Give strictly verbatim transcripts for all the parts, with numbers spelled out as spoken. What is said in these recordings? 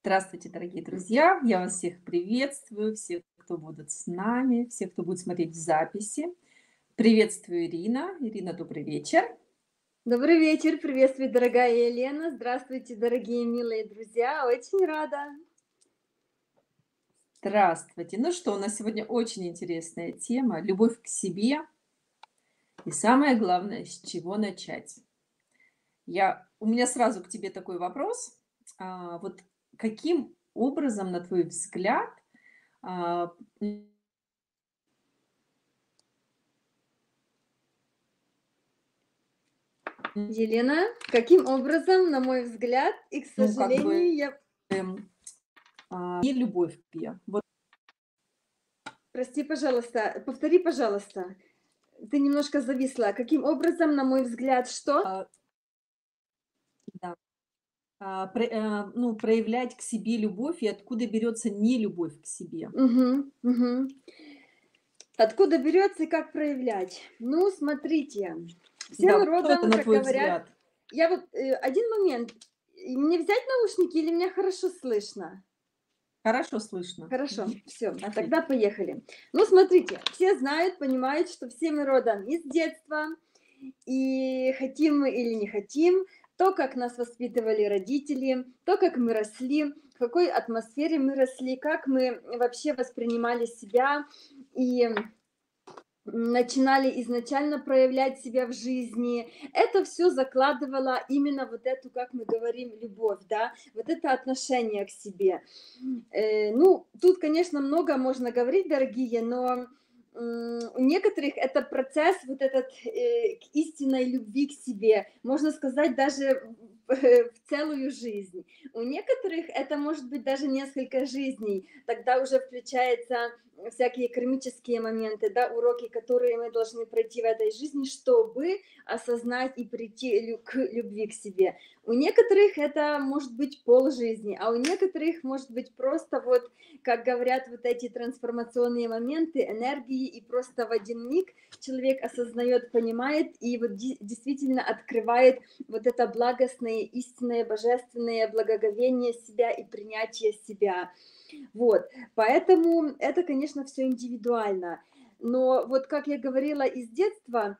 Здравствуйте, дорогие друзья! Я вас всех приветствую, всех, кто будут с нами, всех, кто будет смотреть в записи. Приветствую, Ирина. Ирина, добрый вечер. Добрый вечер, приветствую, дорогая Елена. Здравствуйте, дорогие милые друзья. Очень рада. Здравствуйте. Ну что, у нас сегодня очень интересная тема- любовь к себе. И самое главное, с чего начать. Я у меня сразу к тебе такой вопрос. А, вот каким образом, на твой взгляд, а, м м Елена, каким образом, на мой взгляд, и, к Ну, как сожалению, бы, я эм, а, и любовь к себе. Вот Прости, пожалуйста, повтори, пожалуйста. Ты немножко зависла. Каким образом, на мой взгляд, что? А Да. А, про а, ну, проявлять к себе любовь и откуда берется нелюбовь к себе? Мгм, мгм. Откуда берется и как проявлять? Ну, смотрите, все Да, мы вот что это, родом, на как твой говорят взгляд? Я вот, э, один момент, и мне взять наушники или меня хорошо слышно? Хорошо слышно. Хорошо, Мгм. всё, тогда Отлично. поехали. Ну, смотрите, все знают, понимают, что все мы родом из детства, и хотим мы или не хотим, то, как нас воспитывали родители, то, как мы росли, в какой атмосфере мы росли, как мы вообще воспринимали себя и начинали изначально проявлять себя в жизни. Это всё закладывало именно вот эту, как мы говорим, любовь, да, вот это отношение к себе. Э, ну, тут, конечно, много можно говорить, дорогие, но, м, у некоторых это процесс вот этот, э, к истинной любви к себе, можно сказать, даже в в целую жизнь. У некоторых это может быть даже несколько жизней, тогда уже включаются всякие кармические моменты, да, уроки, которые мы должны пройти в этой жизни, чтобы осознать и прийти лю к любви к себе. У некоторых это может быть полжизни, а у некоторых может быть просто вот, как говорят, вот эти трансформационные моменты, энергии, и просто в один миг человек осознаёт, понимает и вот де действительно открывает вот это благостное, истинное, божественное благоговение себя и принятие себя. Вот, поэтому это, конечно, всё индивидуально. Но вот, как я говорила, из детства,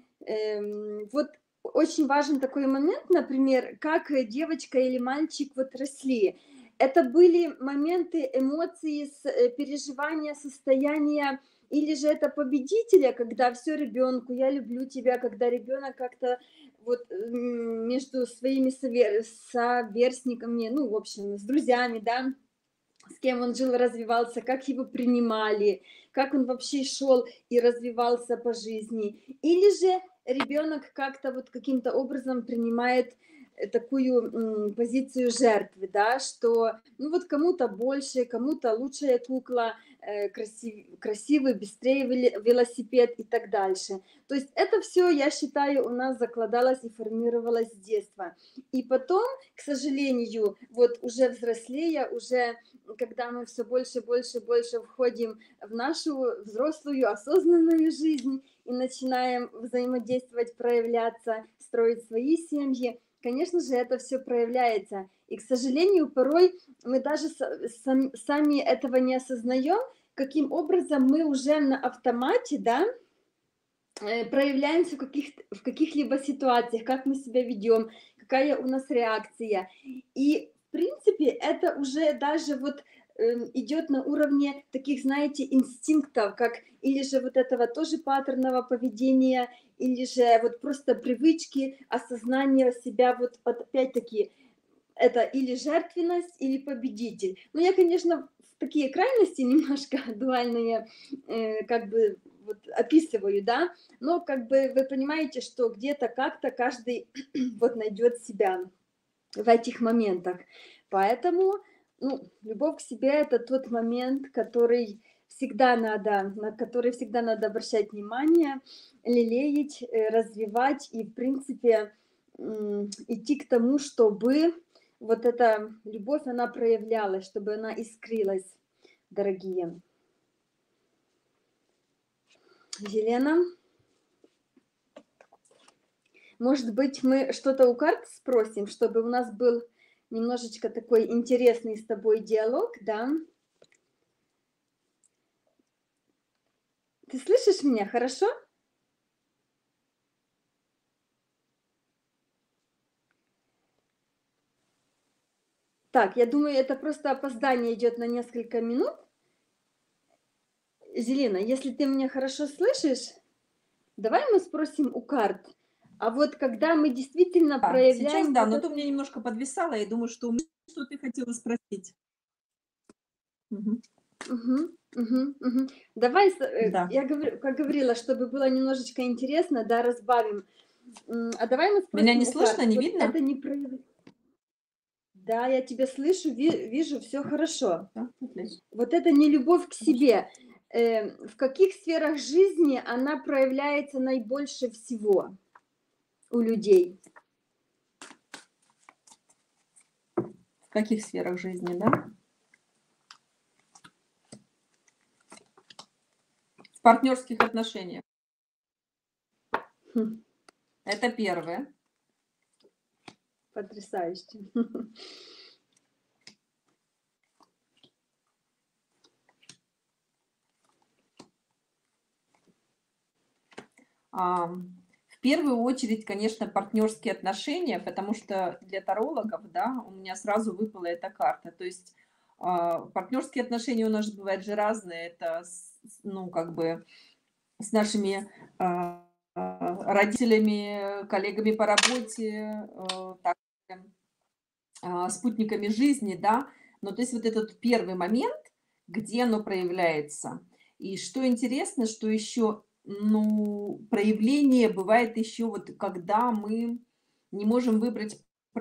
эм, вот очень важен такой момент, например, как девочка или мальчик вот росли. Это были моменты, эмоции, с э, переживания, состояния, или же это победителя, когда всё ребёнку: "Я люблю тебя", когда ребёнок как-то вот, м, между своими совер соверстниками, ну, в общем, с друзьями, да, с кем он жил, развивался, как его принимали, как он вообще шёл и развивался по жизни. Или же ребёнок как-то вот каким-то образом принимает, э, такую, м, позицию жертвы, да, что, ну, вот кому-то больше, кому-то лучшая кукла, э, краси красивый, быстрее веле велосипед и так дальше. То есть это всё, я считаю, у нас закладалось и формировалось с детства. И потом, к сожалению, вот уже взрослея, уже когда мы всё больше, больше, больше входим в нашу взрослую осознанную жизнь и начинаем взаимодействовать, проявляться, строить свои семьи, конечно же, это всё проявляется. И, к сожалению, порой мы даже са сам сами этого не осознаём, каким образом мы уже на автомате, да, э, проявляемся в каких-то в каких-либо ситуациях, как мы себя ведём, какая у нас реакция. И, в принципе, это уже даже вот, эм, идёт на уровне таких, знаете, инстинктов, как или же вот этого тоже паттернового поведения, или же вот просто привычки, осознания себя. Вот от опять-таки, это или жертвенность, или победитель. Ну, я, конечно, в такие крайности немножко дуальные, э, как бы вот описываю, да, но как бы вы понимаете, что где-то, как-то каждый вот найдёт себя в этих моментах. Поэтому, ну, любовь к себе- это тот момент, который всегда надо на который всегда надо обращать внимание, лелеять, э, развивать и, в принципе, м, идти к тому, чтобы вот эта любовь, она проявлялась, чтобы она искрилась, дорогие. Елена? Может быть, мы что-то у карт спросим, чтобы у нас был немножечко такой интересный с тобой диалог, да. Ты слышишь меня хорошо? Так, я думаю, это просто опоздание идет на несколько минут. Зелена, если ты меня хорошо слышишь, давай мы спросим у карт. А вот когда мы действительно Да, сейчас проявляем да, вот но ты у меня эту... немножко подвисала, я думаю, что у меня что ты хотела спросить. Мгм. Мгм, мгм, мгм. Давай, с- э, Да. я говорю, как говорила, чтобы было немножечко интересно, да, разбавим. М, А давай мы Меня спросим не у карт. слышно, не Вот это видно? не проявляется. Да, я тебя слышу, ви- вижу, все хорошо. Да, отлично. Вот это не любовь к Хорошо. себе. Э, в каких сферах жизни она проявляется наибольше всего у людей? В каких сферах жизни, да? В партнерских отношениях. Хм, Это первое. потрясающе. А, в первую очередь, конечно, партнерские отношения, потому что для тарологов, да, у меня сразу выпала эта карта. То есть а, партнерские отношения у нас бывают же разные. Это, с- с- ну, как бы с нашими а, а, родителями, коллегами по работе, э, так, а, спутниками жизни, да. Но то есть вот этот первый момент, где оно проявляется. И что интересно, что еще, ну, проявление бывает еще вот, когда мы не можем выбрать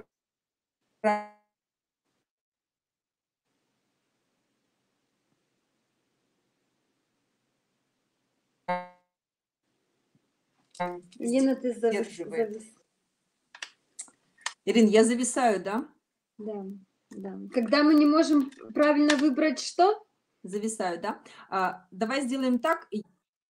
Лена, ты завис, сдерживает. завис. Ирин, я зависаю, да? Да, да. Когда мы не можем правильно выбрать что? Зависаю, да? А, давай сделаем так. и,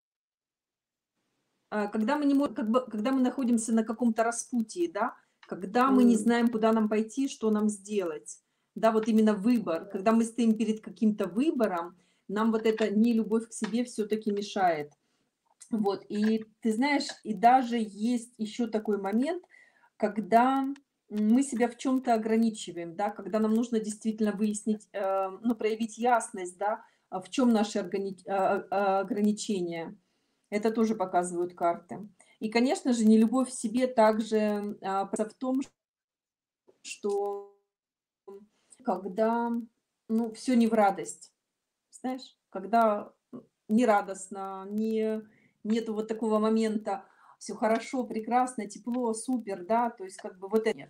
а, Когда мы не можем, как бы, когда мы находимся на каком-то распутье, да, когда мы не М, знаем, куда нам пойти, что нам сделать, да, вот именно выбор, да. когда мы стоим перед каким-то выбором, нам вот эта нелюбовь к себе все-таки мешает. Вот, и ты знаешь, и даже есть еще такой момент, когда мы себя в чем-то ограничиваем, да, когда нам нужно действительно выяснить, э, ну, проявить ясность, да, а в чем наши органи- а, а, ограничения. Это тоже показывают карты. И, конечно же, нелюбовь к себе также а, в том, что когда, ну, все не в радость, знаешь, когда не радостно, не, нету вот такого момента, все хорошо, прекрасно, тепло, супер, да, то есть как бы вот это нет.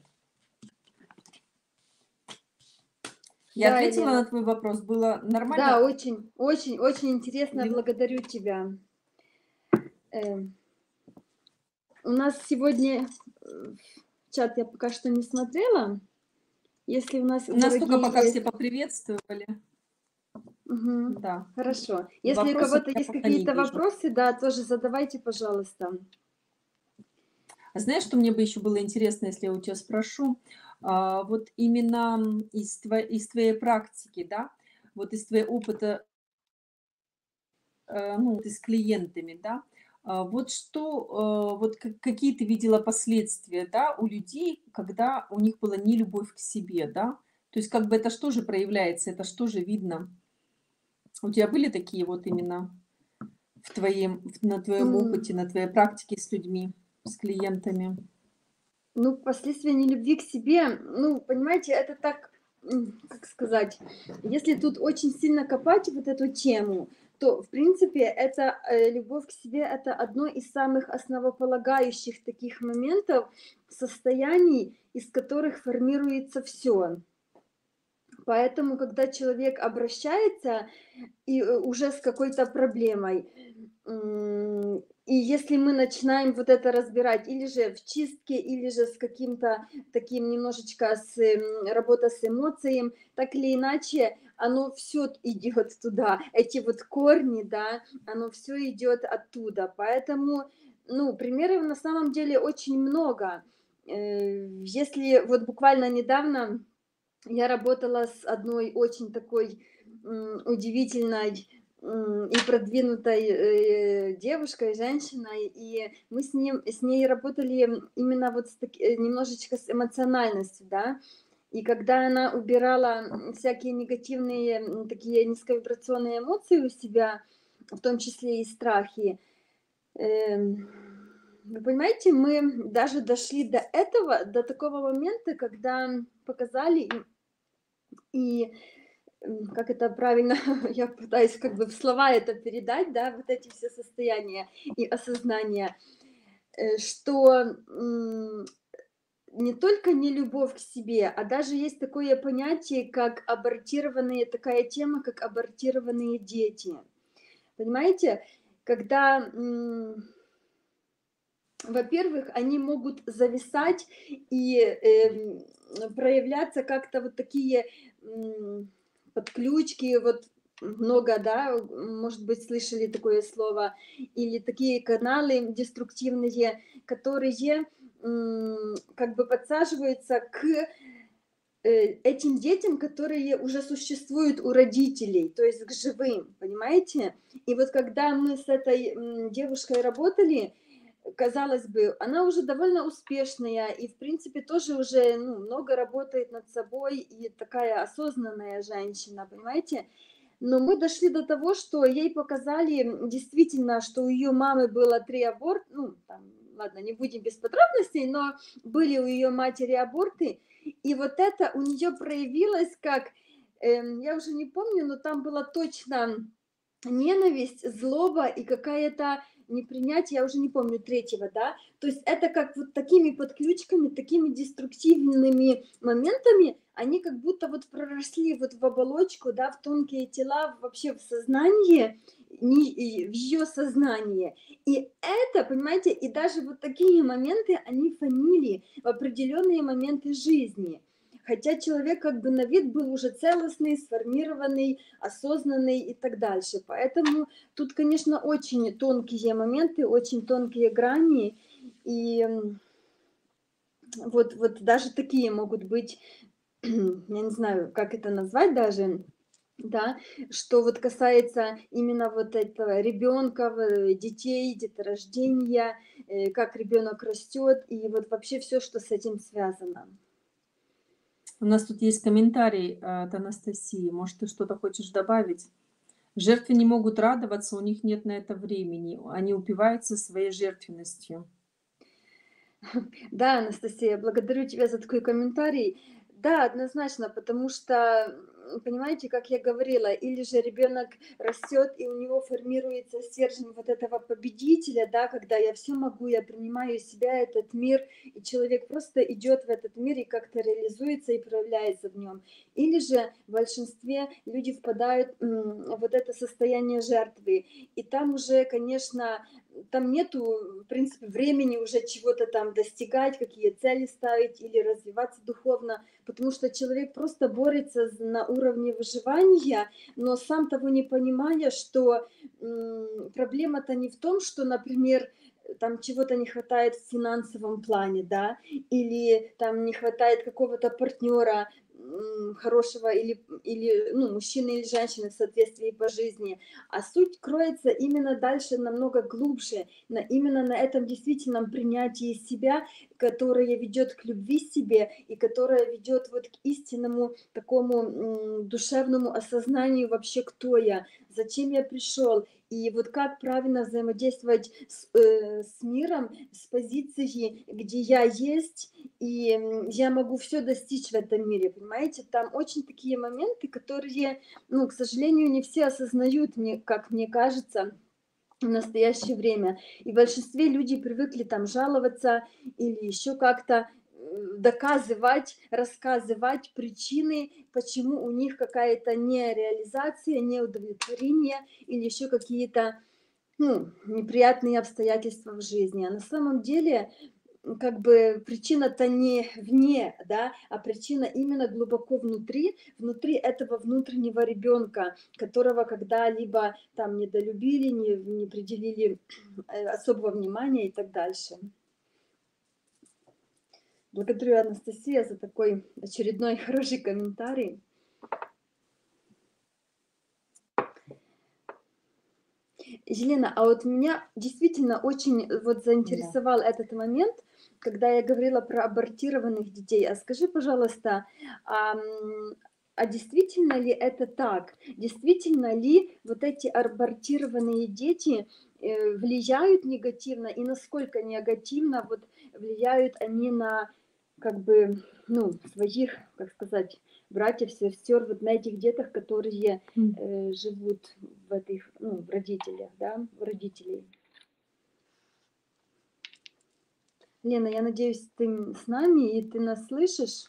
Я Да, ответила на Елена. твой вопрос, было Да, нормально очень, очень, очень интересно. или Благодарю тебя. Э, у нас сегодня э, чат я пока что не смотрела. Если у нас, нас только дорогие, пока все есть... поприветствовали, Мгм. да. Хорошо. Если у Вопросов кого-то я есть пока не какие-то вижу. вопросы, да, тоже задавайте, пожалуйста. А знаешь, что мне бы еще было интересно, если я у тебя спрошу? А, вот именно м, из, тво- из твоей практики, да, вот из твоего опыта, э, ну, ты с клиентами, да, а, вот что, э, вот ка- какие ты видела последствия, да, у людей, когда у них была нелюбовь к себе, да? То есть как бы это что же проявляется, это что же видно? У тебя были такие вот именно в твоем, в- на твоем М, опыте, на твоей практике с людьми, с клиентами? Ну, последствия нелюбви к себе, ну, понимаете, это так, м, как сказать, если тут очень сильно копать вот эту тему, то, в принципе, это э, любовь к себе, это одно из самых основополагающих таких моментов, состояний, из которых формируется все. Поэтому, когда человек обращается и э, уже с какой-то проблемой, м, и если мы начинаем вот это разбирать или же в чистке, или же с каким-то таким немножечко с эм, работа с эмоциями, так или иначе, оно все идет туда, эти вот корни, да, оно все идет оттуда. Поэтому, ну, примеров на самом деле очень много. Э, Если вот буквально недавно Я работала с одной очень такой, м, удивительной, м, и продвинутой, э, девушкой, женщиной, и мы с ним с ней работали именно вот с таки э, немножечко с эмоциональностью, да. И когда она убирала, м, всякие негативные, м, такие низковибрационные эмоции у себя, в том числе и страхи, эм, вы понимаете, мы даже дошли до этого, до такого момента, когда показали и и, м, как это правильно, я пытаюсь как бы в слова это передать, да, вот эти все состояния и осознания, э, что, м, не только не любовь к себе, а даже есть такое понятие, как абортированные, такая тема, как абортированные дети. Понимаете, когда, м, во-первых, они могут зависать и, эм, проявляться как-то вот такие, м, подключки, вот много, да, может быть, слышали такое слово, или такие каналы деструктивные, которые, м, как бы подсаживаются к, э, этим детям, которые уже существуют у родителей, то есть к живым, понимаете? И вот когда мы с этой, м, девушкой работали, казалось бы, она уже довольно успешная и, в принципе, тоже уже, ну, много работает над собой и такая осознанная женщина, понимаете? Но мы дошли до того, что ей показали, м, действительно, что у ее мамы было три аборта, ну, там, ладно, не будем без подробностей, но были у ее матери аборты, и вот это у нее проявилось как, эм, я уже не помню, но там была точно ненависть, злоба и какая-то непринятие, я уже не помню третьего, да. То есть это как вот такими подключками, такими деструктивными моментами, они как будто вот проросли вот в оболочку, да, в тонкие тела, вообще в сознание, не и в её сознание. И это, понимаете, и даже вот такие моменты, они фонили в определенные моменты жизни. Хотя человек как бы на вид был уже целостный, сформированный, осознанный и так дальше. Поэтому тут, конечно, очень тонкие моменты, очень тонкие грани. И, м, вот вот даже такие могут быть, я не знаю, как это назвать даже, да, что вот касается именно вот этого ребёнка, в детей, деторождения, э, как ребёнок растёт и вот вообще всё, что с этим связано. У нас тут есть комментарий от Анастасии. Может, ты что-то хочешь добавить? Жертвы не могут радоваться, у них нет на это времени. Они упиваются своей жертвенностью. Да, Анастасия, благодарю тебя за такой комментарий. Да, однозначно, потому что, м, понимаете, как я говорила, или же ребенок растет, и у него формируется стержень вот этого победителя, да, когда я все могу, я принимаю себя, этот мир, и человек просто идет в этот мир и как-то реализуется и проявляется в нем. Или же в большинстве люди впадают м, в вот это состояние жертвы. И там уже, конечно, там нету, в принципе, времени уже чего-то там достигать, какие цели ставить или развиваться духовно, потому что человек просто борется з- на уровне выживания, но сам того не понимая, что м, проблема-то не в том, что, например, там чего-то не хватает в финансовом плане, да, или там не хватает какого-то партнера хорошего, или, или ну, мужчины или женщины в соответствии по жизни, а суть кроется именно дальше, намного глубже, на, именно на этом действительном принятии себя, которое ведет к любви себе и которое ведет вот к истинному такому м, душевному осознанию вообще, кто я, зачем я пришел, и вот как правильно взаимодействовать с, э, с миром, с позиции, где я есть, и м, я могу все достичь в этом мире, понимаете? Там очень такие моменты, которые, ну, к сожалению, не все осознают, мне, как мне кажется, в настоящее время. И в большинстве люди привыкли там жаловаться или еще как-то э, доказывать, рассказывать причины, почему у них какая-то нереализация, неудовлетворение или еще какие-то, ну, неприятные обстоятельства в жизни. А на самом деле как бы причина-то не вне, да, а причина именно глубоко внутри, внутри этого внутреннего ребенка, которого когда-либо там недолюбили, не, не определили э, особого внимания и так дальше. Благодарю, Анастасия, за такой очередной хороший комментарий. Елена, а вот меня действительно очень вот Да. заинтересовал этот момент, когда я говорила про абортированных детей. А скажи, пожалуйста, ам, а действительно ли это так? Действительно ли вот эти абортированные дети э, влияют негативно, и насколько негативно вот влияют они на, как бы, ну, своих, как сказать, братьев, сестер, вот на этих детях, которые М. э, живут в этих, ну, в родителях, да, в родителей. Лена, я надеюсь, ты с нами и ты нас слышишь?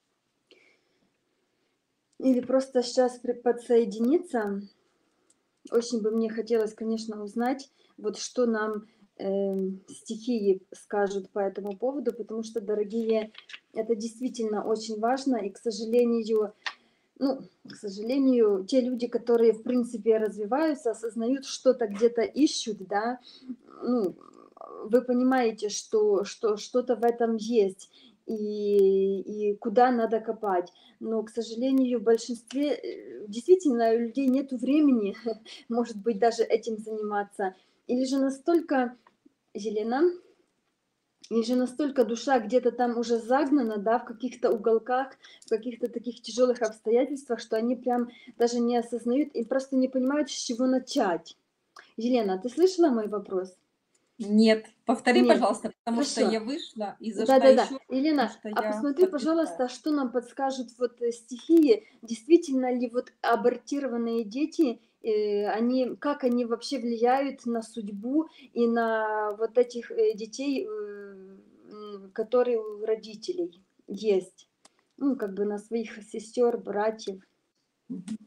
Или просто сейчас при- подсоединиться? Очень бы мне хотелось, конечно, узнать, вот что нам эм, стихии скажут по этому поводу, потому что, дорогие, это действительно очень важно, и, к сожалению, ну, к сожалению, те люди, которые, в принципе, развиваются, осознают, что-то где-то ищут, да, ну, вы понимаете, что, что что-то в этом есть, и, и куда надо копать. Но, к сожалению, в большинстве, э, действительно, у людей нет времени, может быть, даже этим заниматься. Или же настолько, Елена, или же настолько душа где-то там уже загнана, да, в каких-то уголках, в каких-то таких тяжелых обстоятельствах, что они прям даже не осознают и просто не понимают, с чего начать. Елена, ты слышала мой вопрос? Нет, повтори, Нет. пожалуйста, потому что Хорошо. я вышла и зашла Да-да-да. еще, потому Елена, что а я посмотри, подписалась. пожалуйста, что нам подскажут вот э, стихии. Действительно ли вот абортированные дети, э, они, как они вообще влияют на судьбу и на вот этих э, детей, э, м, которые у родителей есть? Ну, как бы на своих сестер, братьев. Мгм.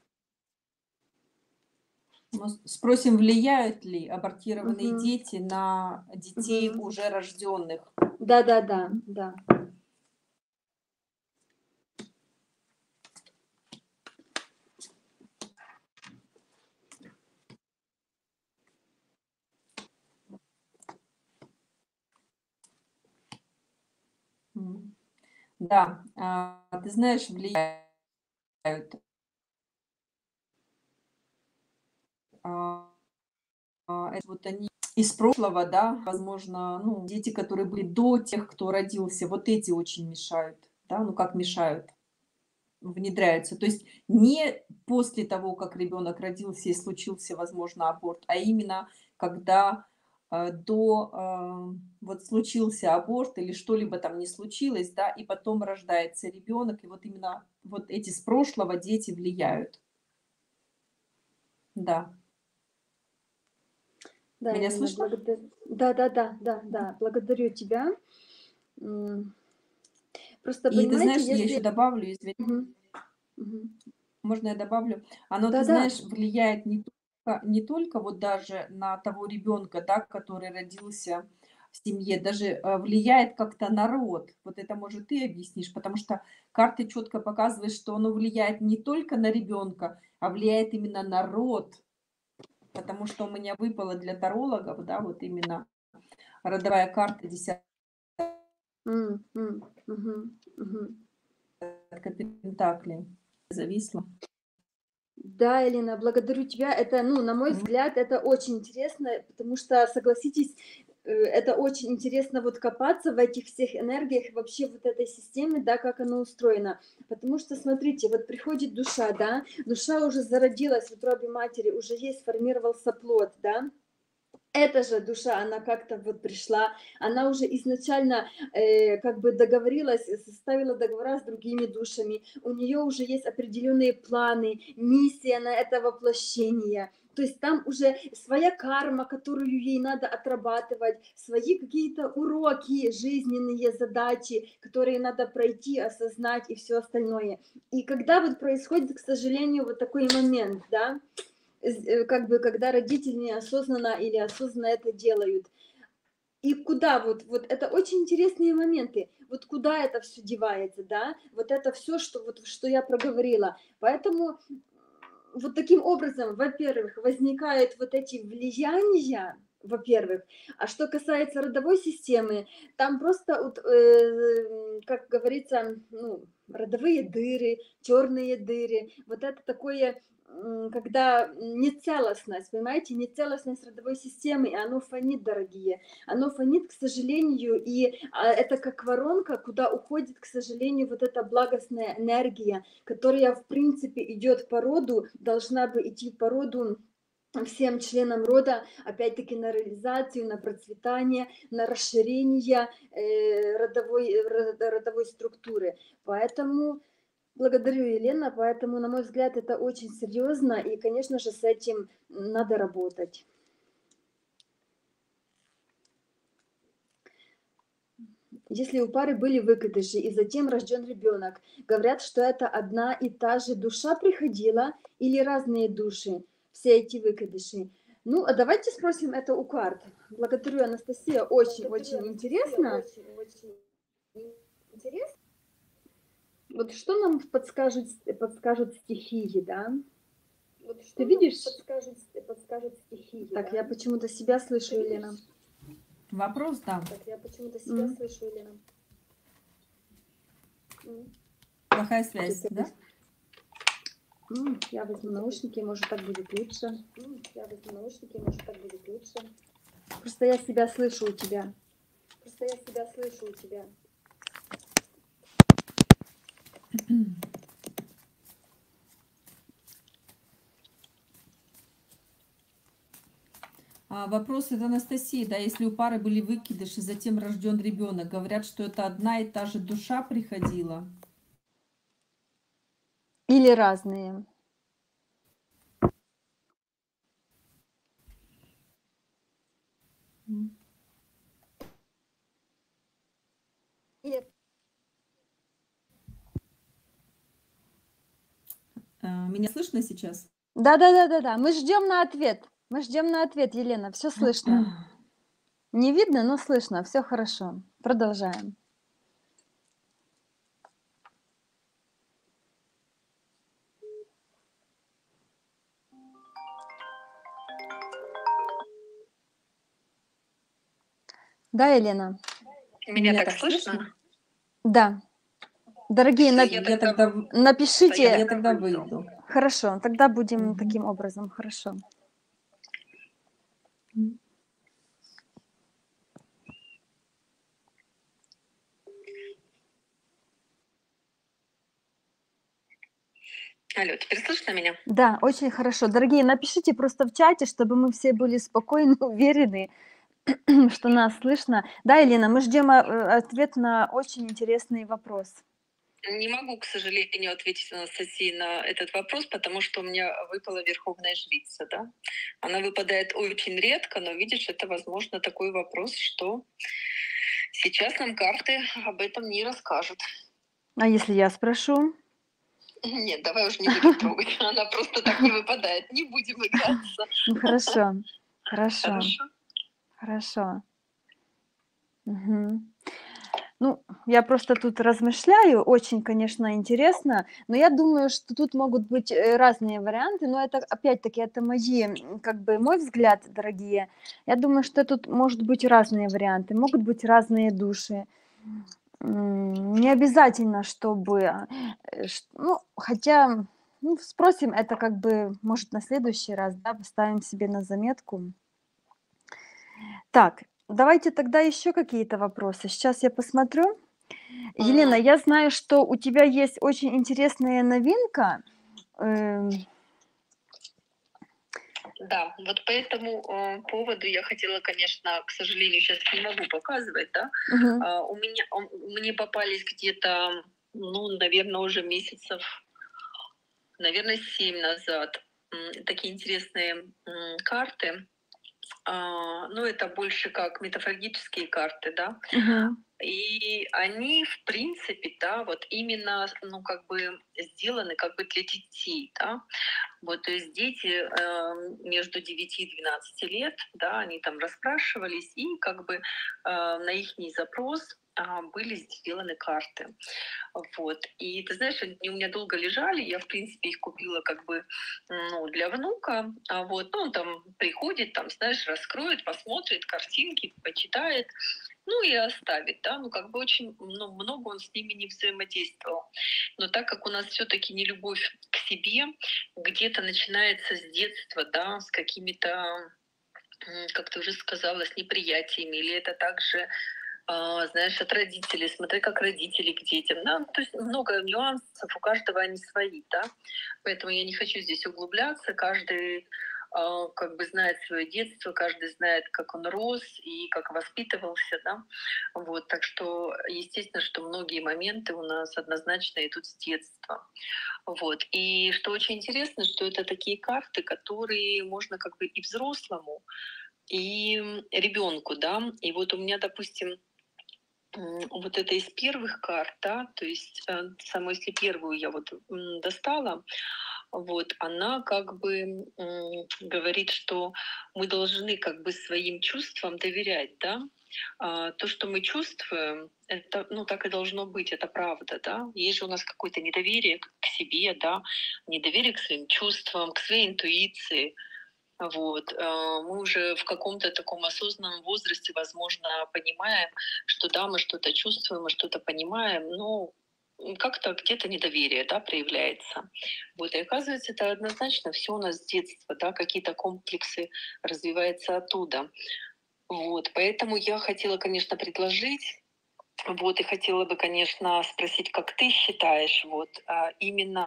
Мы с- спросим, влияют ли абортированные Мгм. дети на детей Мгм. уже рожденных? Да-да-да, Мгм. да. М. Да, а, ты знаешь, влияют. А, а, это вот они из прошлого, да, возможно, ну, дети, которые были до тех, кто родился, вот эти очень мешают, да, ну как мешают, внедряются. То есть не после того, как ребенок родился и случился, возможно, аборт, а именно когда э, до э, вот случился аборт или что-либо там не случилось, да, и потом рождается ребенок, и вот именно вот эти с прошлого дети влияют. Да. Да, Меня Елена, слышно? благодарю. Да-да-да, да, да, благодарю тебя. М, Просто И ты понимаете, знаешь, я если... еще добавлю, извини, Мгм, мгм. можно я добавлю? Оно, ты Да-да. знаешь, влияет не только, не только вот даже на того ребенка, да, который родился в семье, даже э, влияет как-то на род. Вот это, может, ты объяснишь, потому что карты четко показывают, что оно влияет не только на ребенка, а влияет именно на род. Потому что у меня выпало для тарологов, да, вот именно родовая карта десятка М, м, мгм, мгм. пентаклей. Зависла. Да, Елена, благодарю тебя. Это, ну, на мой М. взгляд, это очень интересно, потому что, согласитесь, э, это очень интересно вот копаться в этих всех энергиях, вообще вот этой системе, да, как оно устроено. Потому что, смотрите, вот приходит душа, да, душа уже зародилась в утробе матери, уже есть, сформировался плод, да, эта же душа, она как-то вот пришла, она уже изначально э, как бы договорилась, э, составила договора с другими душами, у нее уже есть определенные планы, миссия на это воплощение. То есть там уже своя карма, которую ей надо отрабатывать, свои какие-то уроки, жизненные задачи, которые надо пройти, осознать и все остальное. И когда вот происходит, к сожалению, вот такой момент, да, э, как бы когда родители неосознанно или осознанно это делают. И куда вот, вот это очень интересные моменты. Вот куда это все девается, да? Вот это все, что вот что я проговорила. Поэтому вот таким образом, во-первых, возникают вот эти влияния, во-первых. А что касается родовой системы, там просто, вот, э, как говорится, ну, родовые дыры, черные дыры. Вот это такое, м, когда нецелостность, понимаете, нецелостность родовой системы, и оно фонит, дорогие. Оно фонит, к сожалению, и а, это как воронка, куда уходит, к сожалению, вот эта благостная энергия, которая, в принципе, идет по роду, должна бы идти по роду всем членам рода, опять-таки, на реализацию, на процветание, на расширение э, родовой, ро- родовой структуры. Поэтому благодарю, Елена, поэтому, на мой взгляд, это очень серьезно, и, конечно же, с этим надо работать. Если у пары были выкидыши и затем рожден ребенок, говорят, что это одна и та же душа приходила или разные души, все эти выкидыши. Ну, а давайте спросим это у карт. Благодарю, Анастасия, очень-очень интересно. Вот что нам подскажут, подскажут стихии, да? Вот что Ты видишь? Подскажут, подскажут стихии. Так, да? Я почему-то себя слышу, Ты Елена. Видишь? Вопрос, да. Так, я почему-то себя mm. слышу, Елена. Плохая связь, да? Mm, я возьму наушники, может, так будет лучше. Mm, я возьму наушники, может, так будет лучше. Просто я себя слышу у тебя. Просто я себя слышу у тебя. А, вопрос от Анастасии, да, если у пары были выкидыши, затем рожден ребенок, говорят, что это одна и та же душа приходила? Или разные? Mm. Или... А, меня слышно сейчас? Да, да, да, да, да. Мы ждем на ответ. Мы ждем на ответ, Елена. Все слышно. Не видно, но слышно. Все хорошо. Продолжаем. Да, Елена? Меня, Меня так слышно? слышно? Да. Дорогие, на... я тогда... напишите. Я тогда выйду. Хорошо, тогда будем угу. таким образом. Хорошо. Алло, теперь слышно меня? Да, очень хорошо. Дорогие, напишите просто в чате, чтобы мы все были спокойны, уверены, что нас слышно. Да, Елена, мы ждем ответ на очень интересный вопрос. Не могу, к сожалению, ответить, Анастасии, на этот вопрос, потому что у меня выпала Верховная Жрица. Да? Она выпадает очень редко, но, видишь, это, возможно, такой вопрос, что сейчас нам карты об этом не расскажут. А если я спрошу? Нет, давай уже не будем трогать. Она просто так не выпадает. Не будем играться. Ну, хорошо. Хорошо. Хорошо. Хорошо. Угу. Ну, я просто тут размышляю, очень, конечно, интересно, но я думаю, что тут могут быть разные варианты, но это, опять-таки, это мои, как бы, мой взгляд, дорогие. Я думаю, что тут может быть разные варианты, могут быть разные души. Не обязательно, чтобы, ну, хотя, ну, спросим это, как бы, может, на следующий раз, да, поставим себе на заметку. Так, давайте тогда еще какие-то вопросы. Сейчас я посмотрю. Елена, я знаю, что у тебя есть очень интересная новинка. Да, вот по этому э, поводу я хотела, конечно, к сожалению, сейчас не могу показывать, да. Угу. Э, у меня, он, мне попались где-то, ну, наверное, уже месяцев, наверное, семь назад м, такие интересные м, карты. А, ну, это больше как метафорические карты, да. Угу. И они, в принципе, да, вот именно, ну, как бы сделаны как бы для детей, да. Вот, то есть дети э, между девяти и двенадцати лет, да, они там расспрашивались, и как бы э, на их запрос а, были сделаны карты. Вот. И ты знаешь, они у меня долго лежали, я, в принципе, их купила как бы, ну, для внука. А вот, ну, он там приходит, там, знаешь, раскроет, посмотрит картинки, почитает, ну и оставит, да, ну, как бы очень, ну, много он с ними не взаимодействовал. Но так как у нас все-таки не любовь к себе, где-то начинается с детства, да, с какими-то, м, как ты уже сказала, с неприятиями, или это также, а, знаешь, от родителей, смотри, как родители к детям, да, ну, то есть много нюансов, у каждого они свои, да, поэтому я не хочу здесь углубляться, каждый а, как бы знает свое детство, каждый знает, как он рос и как воспитывался, да, вот, так что, естественно, что многие моменты у нас однозначно идут с детства, вот, и что очень интересно, что это такие карты, которые можно как бы и взрослому, и ребенку, да, и вот у меня, допустим, М, вот это из первых карт, да, то есть, э, самую, если первую я вот м, достала, вот, она как бы м, говорит, что мы должны как бы своим чувствам доверять, да. А, то, что мы чувствуем, это, ну, так и должно быть, это правда, да. Есть же у нас какое-то недоверие к к себе, да, недоверие к своим чувствам, к своей интуиции, вот. э, Мы уже в каком-то таком осознанном возрасте, возможно, понимаем, что да, мы что-то чувствуем, мы что-то понимаем, но м, как-то где-то недоверие, да, проявляется. Вот. И оказывается, это однозначно все у нас с детства, да, какие-то комплексы развиваются оттуда. Вот. Поэтому я хотела, конечно, предложить, вот, и хотела бы, конечно, спросить, как ты считаешь, вот, а, именно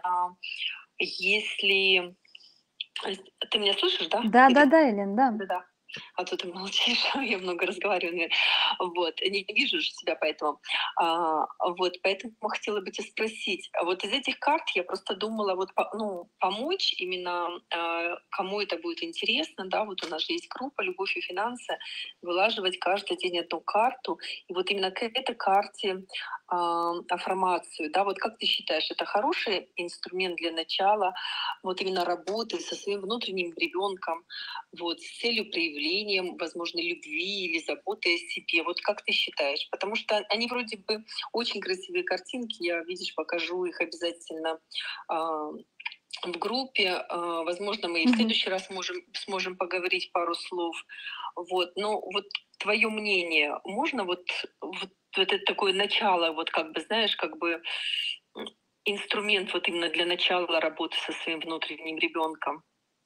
если... Ты меня слышишь, да? Да, да, Или... да, Елен, да. Да-да. А то ты молчишь, я много разговариваю, наверно. Вот, не вижу же тебя, поэтому. А, вот, поэтому хотела бы тебя спросить, а вот из этих карт я просто думала вот, по ну, помочь именно, а, кому это будет интересно, да, вот у нас же есть группа "Любовь и финансы", вылаживать каждый день одну карту, и вот именно к этой карте, а, аффирмацию, да. Вот как ты считаешь, это хороший инструмент для начала вот именно работы со своим внутренним ребенком? Вот, с целью проявления, возможно, любви или заботы о себе. Вот как ты считаешь? Потому что они вроде бы очень красивые картинки, я, видишь, покажу их обязательно а, в группе. А, возможно, мы и в Мгм. следующий раз можем, сможем поговорить пару слов. Вот, но вот твое мнение, можно вот, вот это такое начало, вот как бы, знаешь, как бы м, инструмент вот именно для начала работы со своим внутренним ребенком?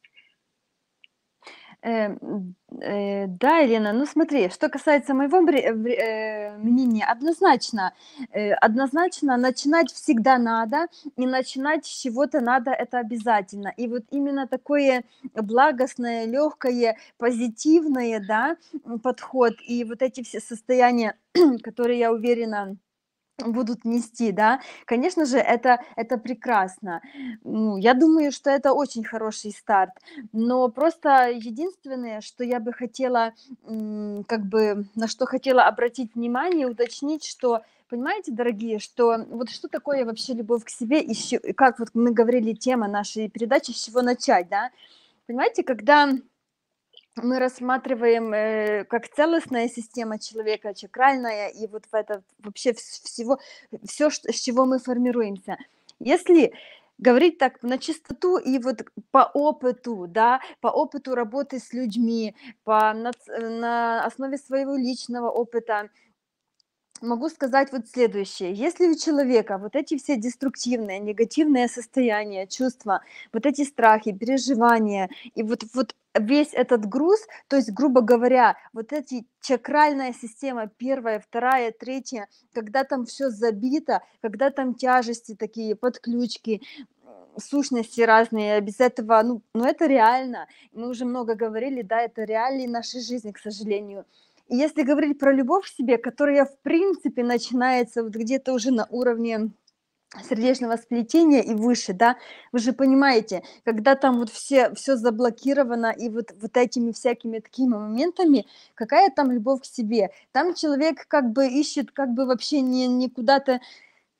Э, м, э, да, Елена, ну смотри, что касается моего бре- вре- э, мнения, однозначно, э, однозначно начинать всегда надо, и начинать с чего-то надо, это обязательно. И вот именно такое благостное, легкое, позитивное, да, м, подход, и вот эти все состояния, которые, я уверена, будут нести, да. Конечно же, это это прекрасно. Ну, я думаю, что это очень хороший старт. Но просто единственное, что я бы хотела, м, как бы, на что хотела обратить внимание, уточнить, что, понимаете, дорогие, что вот что такое вообще любовь к себе, и с че и как вот мы говорили, тема нашей передачи, с чего начать, да. Понимаете, когда мы рассматриваем, э, как целостная система человека, чакральная, и вот в это вообще вс всего все, с чего мы формируемся. Если говорить так на чистоту и вот по опыту, да, по опыту работы с людьми, по нац на основе своего личного опыта, могу сказать вот следующее. Если у человека вот эти все деструктивные, негативные состояния, чувства, вот эти страхи, переживания и вот, вот весь этот груз, то есть, грубо говоря, вот эти чакральная система, первая, вторая, третья, когда там все забито, когда там тяжести такие, подключки, м, сущности разные, без этого, ну, ну это реально. Мы уже много говорили, да, это реалии нашей жизни, к сожалению. И если говорить про любовь к себе, которая в принципе начинается вот где-то уже на уровне сердечного сплетения и выше, да, вы же понимаете, когда там вот все, все заблокировано и вот, вот этими всякими такими моментами, какая там любовь к себе? Там человек как бы ищет как бы вообще не, не куда-то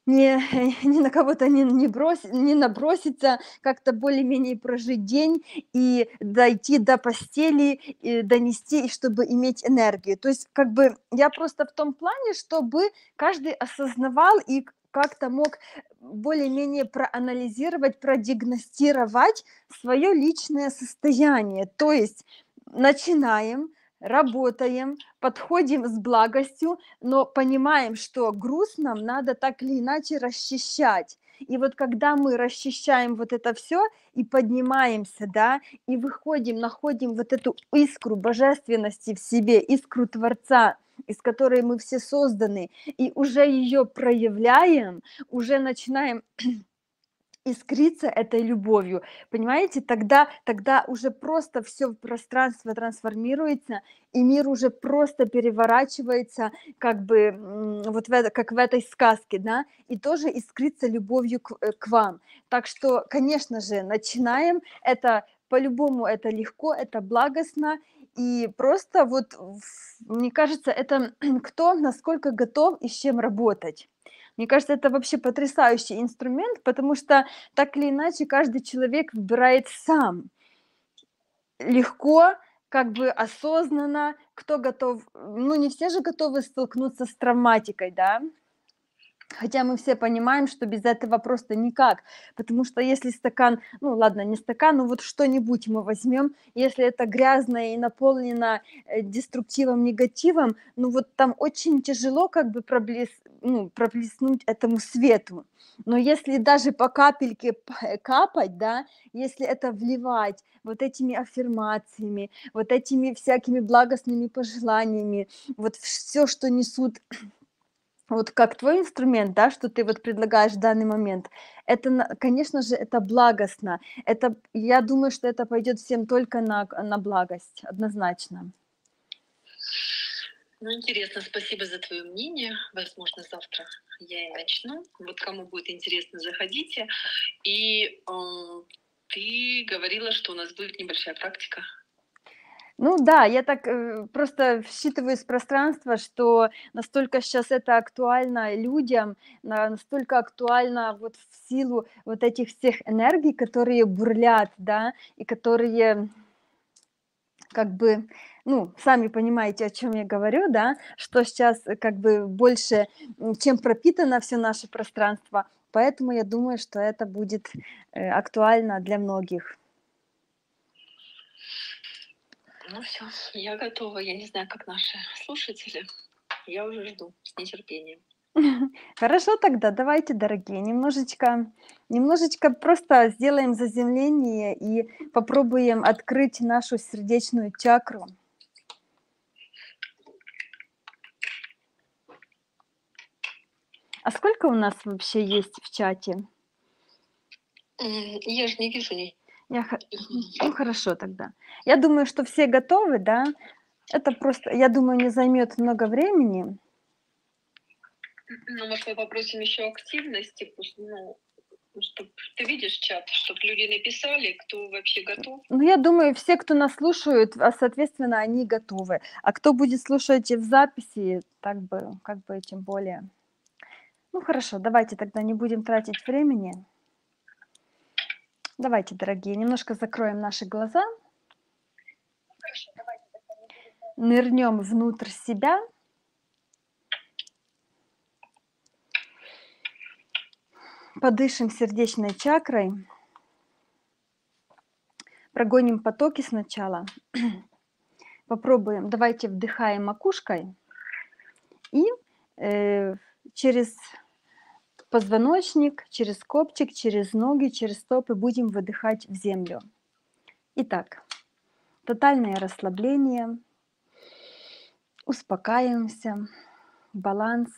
не, ни на кого-то не, не, брось- не наброситься, как-то более-менее прожить день и дойти до постели, и донести, и чтобы иметь энергию. То есть как бы я просто в том плане, чтобы каждый осознавал и к- как-то мог более-менее проанализировать, продиагностировать свое личное состояние. То есть начинаем, работаем, подходим с благостью, но понимаем, что груз нам надо так или иначе расчищать. И вот когда мы расчищаем вот это все и поднимаемся, да, и выходим, находим вот эту искру божественности в себе, искру Творца, из которой мы все созданы, и уже ее проявляем, уже начинаем искриться этой любовью, понимаете? Тогда, тогда уже просто все в пространство трансформируется, и мир уже просто переворачивается, как бы м, вот в это, как в этой сказке, да, и тоже искрится любовью к, э, к вам. Так что, конечно же, начинаем. Это по-любому это легко, это благостно, и просто вот в- мне кажется, это кто насколько готов и с чем работать. Мне кажется, это вообще потрясающий инструмент, потому что так или иначе каждый человек выбирает сам. Легко, как бы осознанно, кто готов, ну не все же готовы столкнуться с травматикой, да, хотя мы все понимаем, что без этого просто никак, потому что если стакан, ну ладно, не стакан, ну вот что-нибудь мы возьмем, если это грязное и наполнено э, деструктивом, негативом, ну вот там очень тяжело как бы проблес, ну, проблеснуть этому свету. Но если даже по капельке п- капать, да, если это вливать вот этими аффирмациями, вот этими всякими благостными пожеланиями, вот все, что несут вот как твой инструмент, да, что ты вот предлагаешь в данный момент, это, на- конечно же, это благостно. Это, я думаю, что это пойдет всем только на, на благость, однозначно. Ну, интересно, спасибо за твое мнение. Возможно, завтра я и начну. Вот кому будет интересно, заходите. И э, ты говорила, что у нас будет небольшая практика. Ну да, я так э, просто считываю из пространства, что настолько сейчас это актуально людям, на- настолько актуально вот в силу вот этих всех энергий, которые бурлят, да, и которые как бы, ну, сами понимаете, о чем я говорю, да, что сейчас э, как бы больше, м, чем пропитано все наше пространство, поэтому я думаю, что это будет э, актуально для многих. Ну все, я готова. Я не знаю, как наши слушатели. Я уже жду с нетерпением. Хорошо тогда, давайте, дорогие, немножечко, немножечко просто сделаем заземление и попробуем открыть нашу сердечную чакру. А сколько у нас вообще есть в чате? М, Я же не вижу ни. Я, х- ну хорошо тогда. Я думаю, что все готовы, да? Это просто, я думаю, не займет много времени. Ну, может, мы попросим еще активности, пусть, ну, чтобы ты видишь чат, чтобы люди написали, кто вообще готов. Ну, я думаю, все, кто нас слушают, а, соответственно, они готовы. А кто будет слушать в записи, так бы, как бы, тем более. Ну, хорошо, давайте тогда не будем тратить времени. Давайте, дорогие, немножко закроем наши глаза, нырнем внутрь себя, подышим сердечной чакрой, прогоним потоки сначала, попробуем, давайте вдыхаем макушкой и э, через позвоночник, через копчик, через ноги, через стопы будем выдыхать в землю. Итак, тотальное расслабление, успокаиваемся, баланс,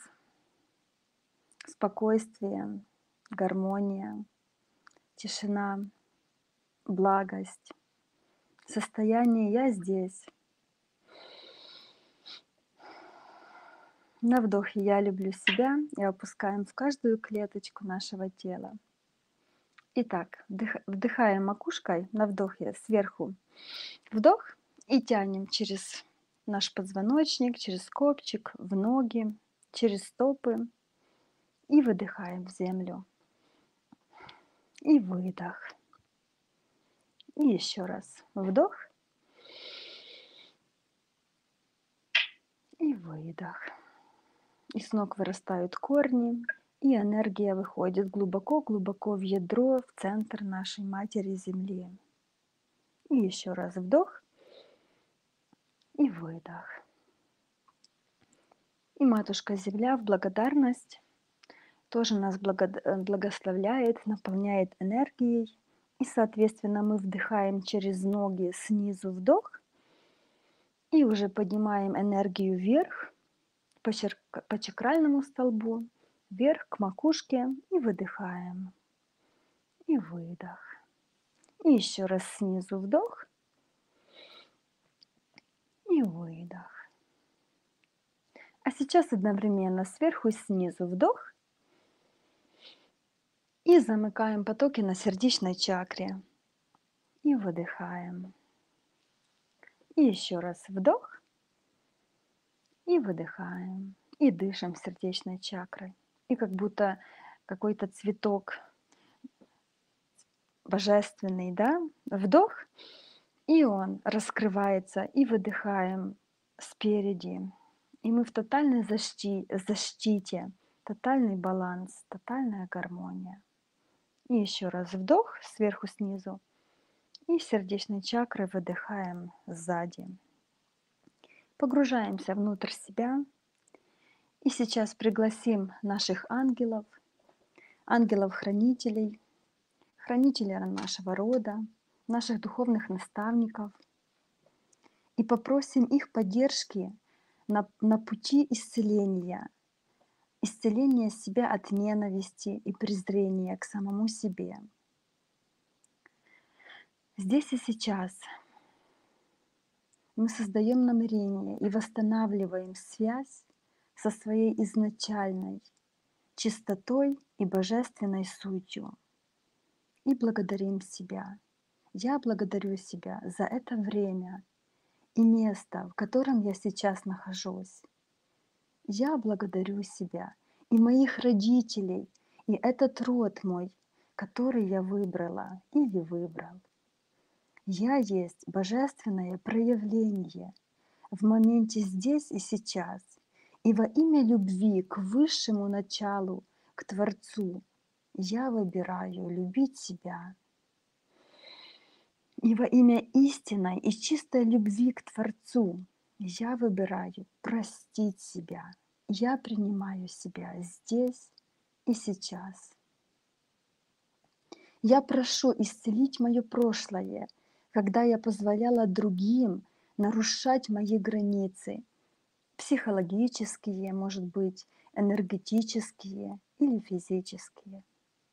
спокойствие, гармония, тишина, благость, состояние «я здесь». На вдохе «я люблю себя» и опускаем в каждую клеточку нашего тела. Итак, вдых- вдыхаем макушкой на вдохе сверху вдох и тянем через наш позвоночник, через копчик, в ноги, через стопы. И выдыхаем в землю. И выдох. И еще раз вдох и выдох. И с ног вырастают корни, и энергия выходит глубоко-глубоко в ядро, в центр нашей Матери Земли. И еще раз вдох и выдох. И Матушка Земля в благодарность тоже нас благо- благословляет, наполняет энергией. И, соответственно, мы вдыхаем через ноги снизу вдох и уже поднимаем энергию вверх по, чер- по чакральному столбу, вверх к макушке и выдыхаем. И выдох. И еще раз снизу вдох и выдох. А сейчас одновременно сверху и снизу вдох и замыкаем потоки на сердечной чакре. И выдыхаем. И еще раз вдох и выдыхаем. И дышим сердечной чакрой. И как будто какой-то цветок божественный, да, вдох, и он раскрывается, и выдыхаем спереди. И мы в тотальной защи- защите, тотальный баланс, тотальная гармония. И еще раз вдох сверху снизу. И сердечной чакрой выдыхаем сзади. Погружаемся внутрь себя. И сейчас пригласим наших ангелов, ангелов-хранителей, хранителей нашего рода, наших духовных наставников. И попросим их поддержки на, на пути исцеления, исцеления себя от ненависти и презрения к самому себе. Здесь и сейчас мы создаем намерение и восстанавливаем связь со своей изначальной чистотой и божественной сутью. И благодарим себя. Я благодарю себя за это время и место, в котором я сейчас нахожусь. Я благодарю себя и моих родителей, и этот род мой, который я выбрала или выбрал. Я есть божественное проявление в моменте здесь и сейчас. И во имя любви к высшему началу, к Творцу, я выбираю любить себя. И во имя истинной и чистой любви к Творцу я выбираю простить себя. Я принимаю себя здесь и сейчас. Я прошу исцелить мое прошлое, когда я позволяла другим нарушать мои границы, психологические, может быть, энергетические или физические.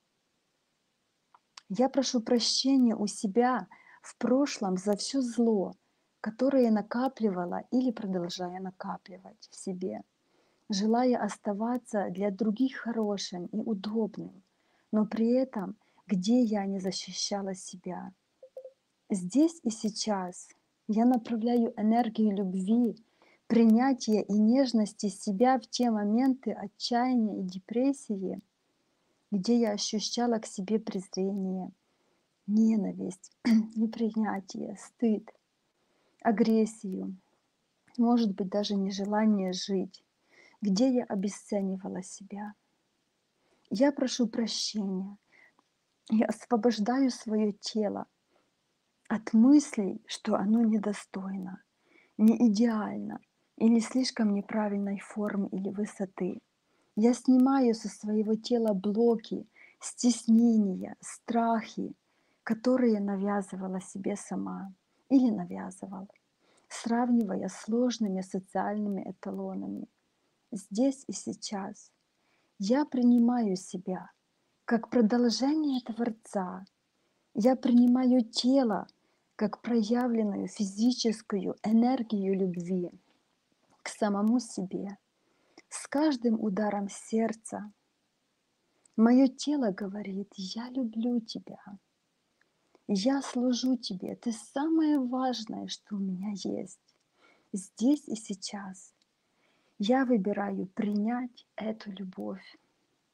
Я прошу прощения у себя в прошлом за все зло, которое я накапливала или продолжаю накапливать в себе, желая оставаться для других хорошим и удобным, но при этом, где я не защищала себя. Здесь и сейчас я направляю энергию любви, принятия и нежности себя в те моменты отчаяния и депрессии, где я ощущала к себе презрение, ненависть, непринятие, стыд, агрессию, может быть, даже нежелание жить, где я обесценивала себя. Я прошу прощения и освобождаю свое тело от мыслей, что оно недостойно, не идеально или слишком неправильной формы или высоты. Я снимаю со своего тела блоки, стеснения, страхи, которые навязывала себе сама или навязывала, сравнивая с сложными социальными эталонами. Здесь и сейчас я принимаю себя как продолжение Творца. Я принимаю тело как проявленную физическую энергию любви к самому себе. С каждым ударом сердца мое тело говорит: я люблю тебя, я служу тебе, ты самое важное, что у меня есть. Здесь и сейчас я выбираю принять эту любовь.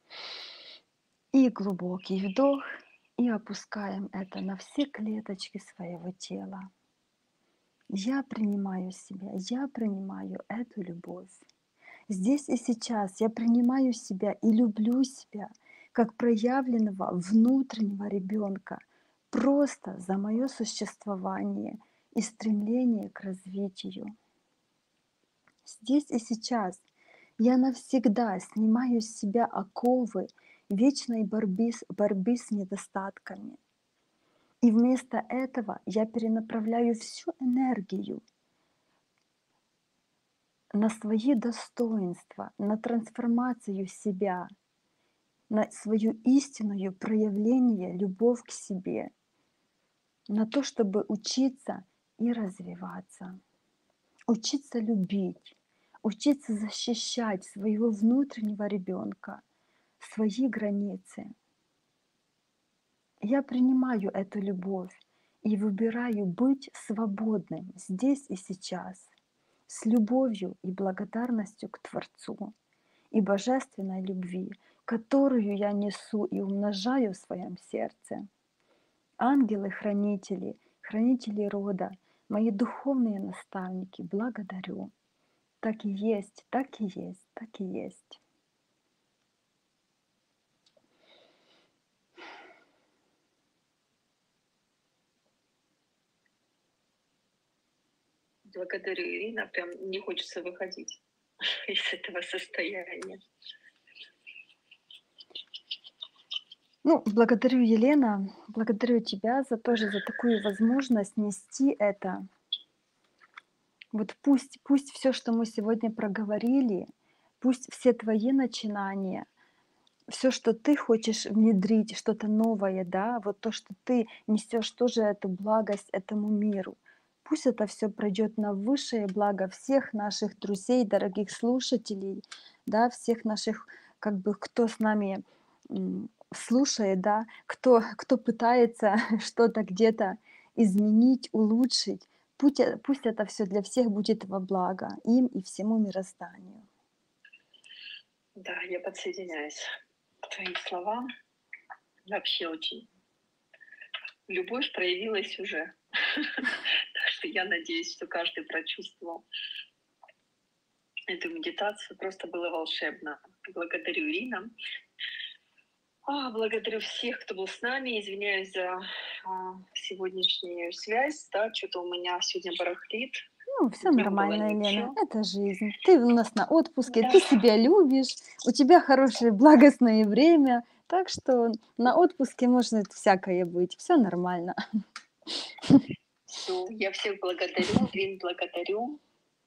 И глубокий вдох, и опускаем это на все клеточки своего тела. Я принимаю себя, я принимаю эту любовь. Здесь и сейчас я принимаю себя и люблю себя как проявленного внутреннего ребенка, просто за мое существование и стремление к развитию. Здесь и сейчас я навсегда снимаю с себя оковы вечной борьбы, с- борьбы с недостатками. И вместо этого я перенаправляю всю энергию на свои достоинства, на трансформацию себя, на свою истинную проявление, любовь к себе, на то, чтобы учиться и развиваться, учиться любить, учиться защищать своего внутреннего ребенка, свои границы. Я принимаю эту любовь и выбираю быть свободным здесь и сейчас, с любовью и благодарностью к Творцу и божественной любви, которую я несу и умножаю в своем сердце. Ангелы-хранители, хранители рода, мои духовные наставники, благодарю. Так и есть, так и есть, так и есть. Благодарю, Ирина. Прям не хочется выходить из этого состояния. Ну, благодарю, Елена, благодарю тебя за тоже за такую возможность нести это. Вот пусть, пусть все, что мы сегодня проговорили, пусть все твои начинания, все, что ты хочешь внедрить, что-то новое, да, вот то, что ты несешь тоже эту благость этому миру. Пусть это все пройдет на высшее благо всех наших друзей, дорогих слушателей, да, всех наших, как бы, кто с нами м, слушает, да, кто, кто пытается что-то где-то изменить, улучшить. Пусть, э- пусть это все для всех будет во благо им и всему мирозданию. Да, я подсоединяюсь к твоим словам. Вообще очень. Любовь проявилась уже. Так что я надеюсь, что каждый прочувствовал эту медитацию. Просто было волшебно. Благодарю, Ирина. А, благодарю всех, кто был с нами. Извиняюсь за а, сегодняшнюю связь. Да, что-то у меня сегодня барахлит. Ну, все Днем было нормально, Елена, ничего. это жизнь. Ты у нас на отпуске, Да. ты себя любишь, у тебя хорошее благостное время, так что на отпуске может всякое быть, все нормально. Все, я всех благодарю, Ирин, благодарю.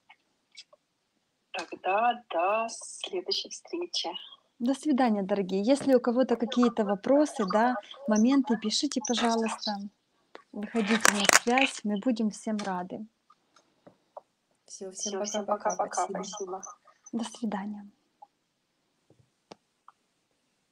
Тогда до следующей встречи. До свидания, дорогие. Если у кого-то какие-то вопросы, да, моменты, пишите, пожалуйста. Выходите на связь, мы будем всем рады. Все, всем Все, всем пока-пока. пока-пока. Спасибо. Спасибо. До свидания.